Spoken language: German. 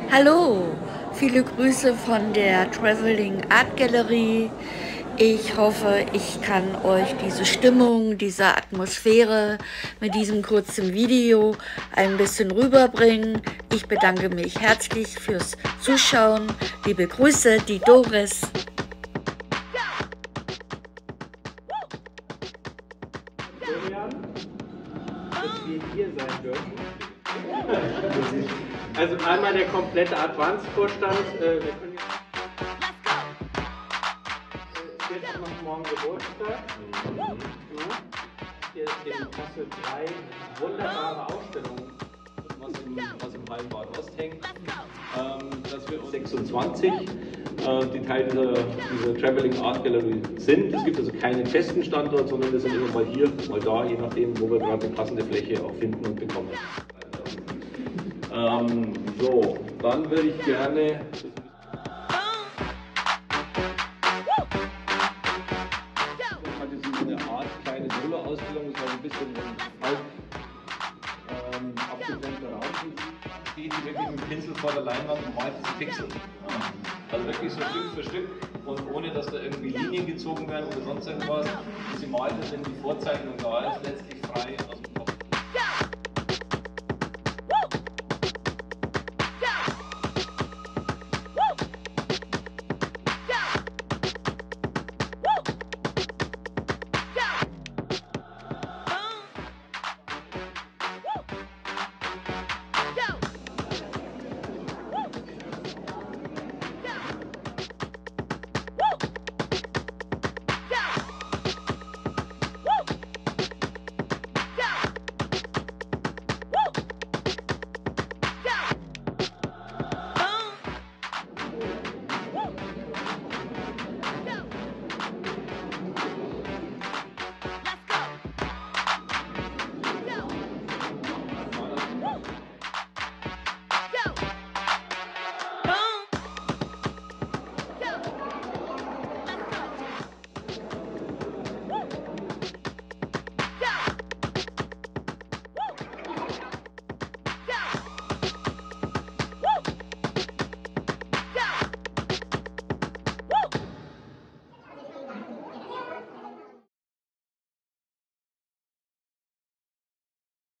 Hallo, viele Grüße von der Traveling Art Gallery. Ich hoffe, ich kann euch diese Stimmung, diese Atmosphäre mit diesem kurzen Video ein bisschen rüberbringen. Ich bedanke mich herzlich fürs Zuschauen. Liebe Grüße, die Doris. Florian, dass wir hier sein dürfen. Also einmal der komplette Advanced-Vorstand. Wir können jetzt noch morgen Geburtstag. Hier hast du 3 wunderbare Ausstellungen, was im Hallenbad Ost hängt. Dass wir 26, die Teil dieser Traveling Art Gallery sind. Es gibt also keinen festen Standort, sondern wir sind immer mal hier, mal da, je nachdem, wo wir gerade eine passende Fläche auch finden und bekommen. So, dann würde ich gerne eine Art kleine Solo-Ausstellung, das war ein bisschen halb abgetrennter Raum. Geht die wirklich mit dem Pinsel vor der Leinwand und malt diese Pixel. Also wirklich so Stück für Stück und ohne dass da irgendwie Linien gezogen werden oder sonst irgendwas. Sie malt es, wenn die Vorzeichnung da ist, letztlich frei aus